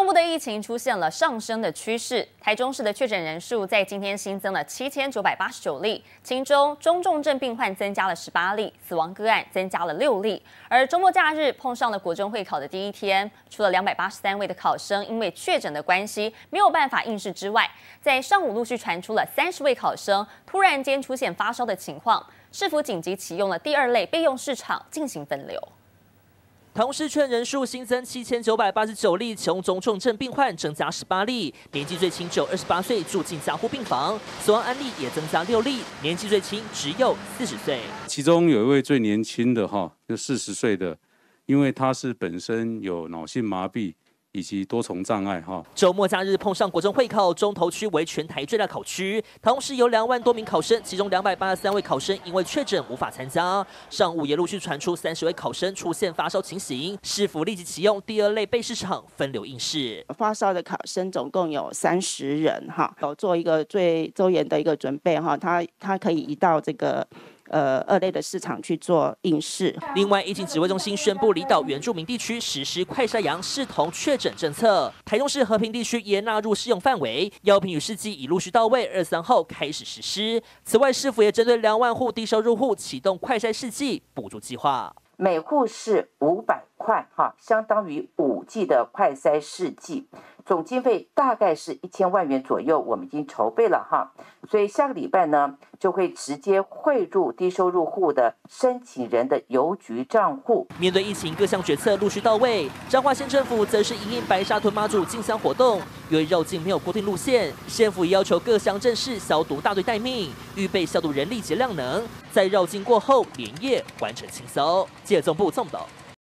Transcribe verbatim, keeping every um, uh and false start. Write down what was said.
部的疫情出现了上升的趋势，台中市的确诊人数在今天新增了七千九百八十九例，其中中重症病患增加了十八例，死亡个案增加了六例。而周末假日碰上了国中会考的第一天，除了两百八十三位的考生因为确诊的关系没有办法应试之外，在上午陆续传出了三十位考生突然间出现发烧的情况，市府紧急启用了第二类备用市场进行分流。 同市确诊人数新增七千九百八十九例，其中中重症病患增加十八例，年纪最轻只有二十八岁，住进加护病房，死亡案例也增加六例，年纪最轻只有四十岁。 其中有一位最年轻的哈，就四十岁的，因为他是本身有脑性麻痹。 以及多重障碍哈。 周末假日碰上国中会考，中投区为全台最大考区，同时有两万多名考生，其中两百八十三位考生因为确诊无法参加。上午也陆续传出三十位考生出现发烧情形，市府立即启用第二类备市场分流应试。 发烧的考生总共有三十人哈，有做一个最周延的一个准备哈，他他可以移到这个。 呃，二类的市场去做应试。 另外，疫情指挥中心宣布，离岛原住民地区实施快筛阳视同确诊政策，台中市和平地区也纳入适用范围。药品与试剂已陆续到位，二十三号开始实施。此外，市府也针对两万户低收入户启动快筛试剂补助计划， 每户是五百块，哈，相当于五剂的快筛试剂。 总经费大概是一千万元左右，我们已经筹备了哈，所以下个礼拜呢就会直接汇入低收入户的申请人的邮局账户。 面对疫情，各项决策陆续到位，彰化县政府则是因应白沙屯妈祖进香活动，由于绕境没有固定路线，县府也要求各乡镇市消毒大队待命，预备消毒人力及量能，在绕境过后连夜完成清扫。记者总部宋报道。